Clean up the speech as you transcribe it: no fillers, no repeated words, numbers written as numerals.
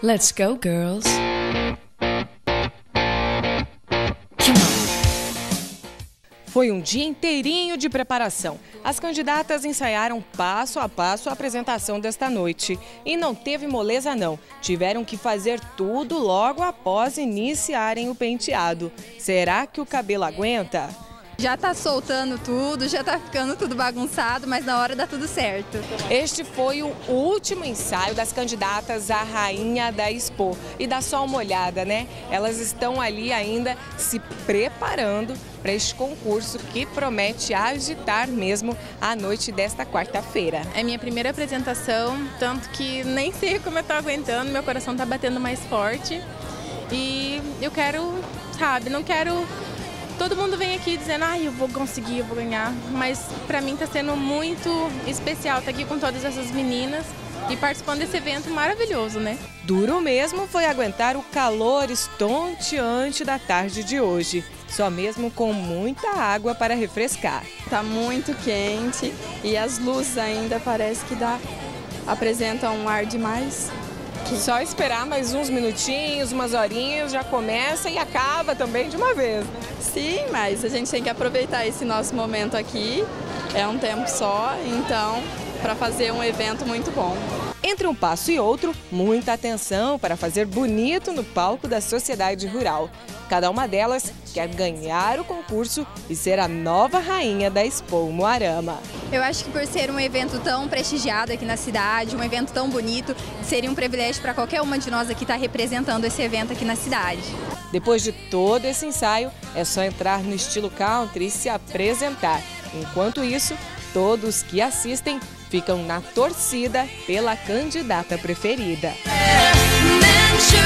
Let's go, girls. Foi um dia inteirinho de preparação. As candidatas ensaiaram passo a passo a apresentação desta noite. E não teve moleza não. Tiveram que fazer tudo logo após iniciarem o penteado. Será que o cabelo aguenta? Já tá soltando tudo, já tá ficando tudo bagunçado, mas na hora dá tudo certo. Este foi o último ensaio das candidatas à Rainha da Expo. E dá só uma olhada, né? Elas estão ali ainda se preparando para este concurso que promete agitar mesmo a noite desta quarta-feira. É minha primeira apresentação, tanto que nem sei como eu tô aguentando, meu coração tá batendo mais forte. E eu quero, sabe, não quero... Todo mundo vem aqui dizendo, eu vou conseguir, eu vou ganhar. Mas pra mim tá sendo muito especial estar aqui com todas essas meninas e participando desse evento maravilhoso, né? Duro mesmo foi aguentar o calor estonteante da tarde de hoje. Só mesmo com muita água para refrescar. Tá muito quente e as luzes ainda parece que apresentam um ar demais. Só esperar mais uns minutinhos, umas horinhas, já começa e acaba também de uma vez, né? Sim, mas a gente tem que aproveitar esse nosso momento aqui, é um tempo só, então, para fazer um evento muito bom. Entre um passo e outro, muita atenção para fazer bonito no palco da Sociedade Rural. Cada uma delas quer ganhar o concurso e ser a nova rainha da Expo Umuarama. Eu acho que por ser um evento tão prestigiado aqui na cidade, um evento tão bonito, seria um privilégio para qualquer uma de nós aqui estar representando esse evento aqui na cidade. Depois de todo esse ensaio, é só entrar no estilo country e se apresentar. Enquanto isso, todos que assistem ficam na torcida pela candidata preferida.